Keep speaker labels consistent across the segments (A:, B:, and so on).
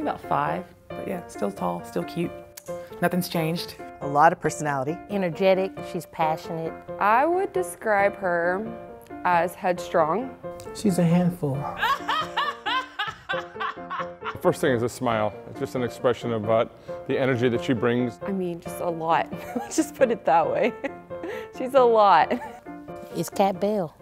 A: about 5, but yeah, still tall, still cute. Nothing's changed.
B: A lot of personality.
C: Energetic, she's passionate.
D: I would describe her as headstrong.
E: She's a handful.
F: First thing is a smile. It's just an expression of the energy that she brings.
D: I mean, just a lot. Let's just put it that way. She's a lot.
C: It's Khat Bell.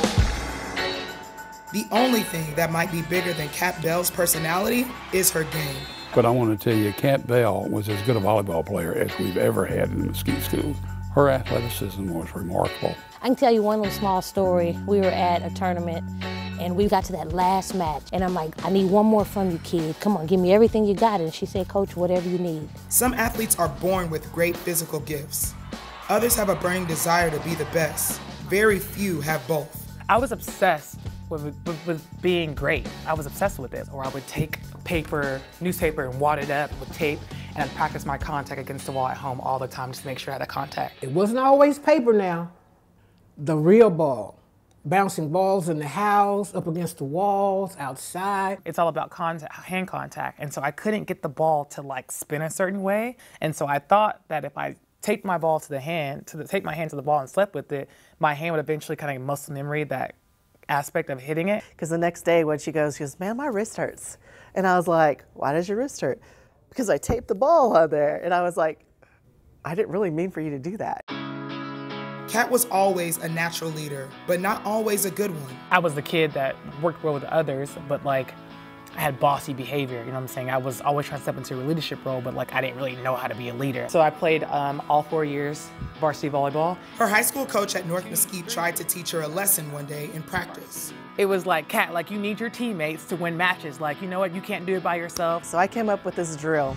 G: The only thing that might be bigger than Khat Bell's personality is her game.
H: But I want to tell you, Khat Bell was as good a volleyball player as we've ever had in the Mesquite schools. Her athleticism was remarkable.
C: I can tell you one little small story. We were at a tournament and we got to that last match. And I'm like, I need one more from you, kid. Come on, give me everything you got. And she said, Coach, whatever you need.
G: Some athletes are born with great physical gifts. Others have a burning desire to be the best. Very few have both.
A: I was obsessed with being great. I was obsessed with it. Or I would take newspaper and wad it up with tape, and I'd practice my contact against the wall at home all the time just to make sure I had a contact.
E: It wasn't always paper now. The real ball. Bouncing balls in the house, up against the walls, outside.
A: It's all about contact, hand contact, and so I couldn't get the ball to like spin a certain way, and so I thought that if I taped my ball to the hand, take my hand to the ball and slept with it, my hand would eventually kind of muscle memory that aspect of hitting it.
B: Because the next day when she goes, man, my wrist hurts. And I was like, why does your wrist hurt? Because I taped the ball on there. And I was like, I didn't really mean for you to do that.
G: Khat was always a natural leader, but not always a good one.
A: I was the kid that worked well with others, but like I had bossy behavior, you know what I'm saying? I was always trying to step into a leadership role, but like I didn't really know how to be a leader. So I played all 4 years varsity volleyball.
G: Her high school coach at North Mesquite tried to teach her a lesson one day in practice.
A: It was like, Khat, like you need your teammates to win matches. Like, you know what, you can't do it by yourself.
B: So I came up with this drill.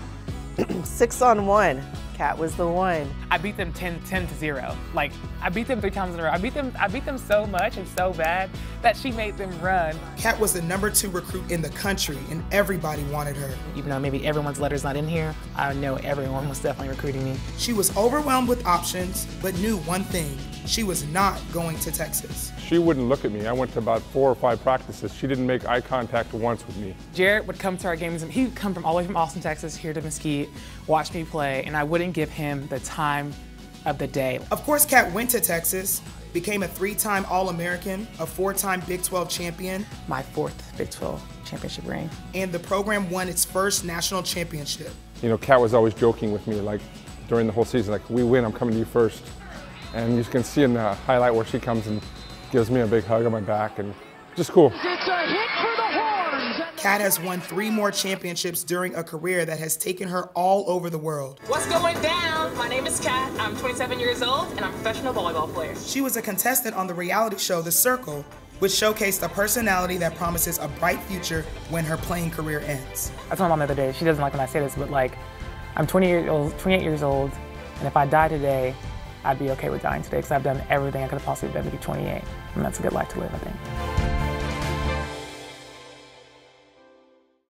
B: 6-on-1. Khat was the one.
A: I beat them 10-0. Like, I beat them 3 times in a row. I beat them so much and so bad that she made them run.
G: Khat was the #2 recruit in the country, and everybody wanted her.
A: Even though maybe everyone's letter's not in here, I know everyone was definitely recruiting me.
G: She was overwhelmed with options, but knew one thing. She was not going to Texas.
F: She wouldn't look at me. I went to about 4 or 5 practices. She didn't make eye contact once with me.
A: Jarrett would come to our games, and he'd come all the way from Austin, Texas, here to Mesquite, watch me play, and I wouldn't give him the time of the day.
G: Of course, Khat went to Texas, became a 3-time All-American, a 4-time Big 12 champion.
A: My 4th Big 12 championship ring.
G: And the program won its first national championship.
F: You know, Khat was always joking with me, like during the whole season, like, we win, I'm coming to you first. And you can see in the highlight where she comes and gives me a big hug on my back, and just cool.
I: It's a hit for the Horns.
G: Khat has won 3 more championships during a career that has taken her all over the world.
J: What's going down? My name is Khat. I'm 27 years old, and I'm a professional volleyball player.
G: She was a contestant on the reality show The Circle, which showcased a personality that promises a bright future when her playing career ends.
A: I told my mom the other day, she doesn't like when I say this, but like, I'm 28 years old, and if I die today, I'd be okay with dying today because I've done everything I could have possibly done to be 28, and that's a good life to live, I think.